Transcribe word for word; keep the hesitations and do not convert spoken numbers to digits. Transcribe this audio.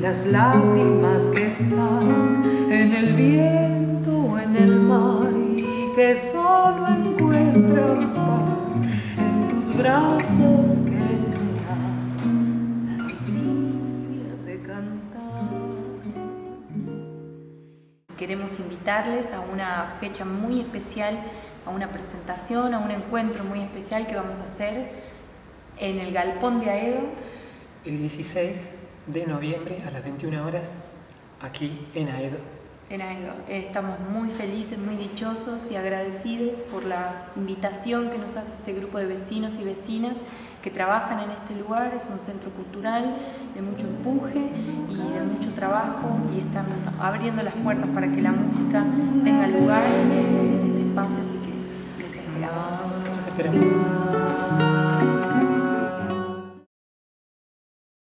las lágrimas que están en el viento o en el mar y que solo encuentran paz en tus brazos que me dan la alegría de cantar. Queremos invitarles a una fecha muy especial, a una presentación, a un encuentro muy especial que vamos a hacer en el Galpón de Aedo. El dieciséis de noviembre a las veintiuna horas, aquí en Aedo. En Aedo. Estamos muy felices, muy dichosos y agradecidos por la invitación que nos hace este grupo de vecinos y vecinas que trabajan en este lugar. Es un centro cultural de mucho empuje y de mucho trabajo, y están abriendo las puertas para que la música tenga lugar en este espacio, así que les esperamos. Nos esperamos.